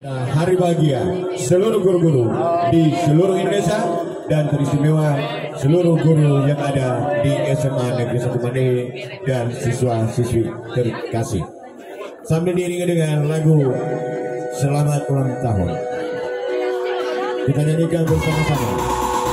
Hari bahagia seluruh guru-guru di seluruh Indonesia dan teristimewa seluruh guru yang ada di SMA Negeri 1 Mande dan siswa-siswi terkasih. Sambil diiringi dengan lagu Selamat Ulang Tahun, kita nyanyikan bersama-sama.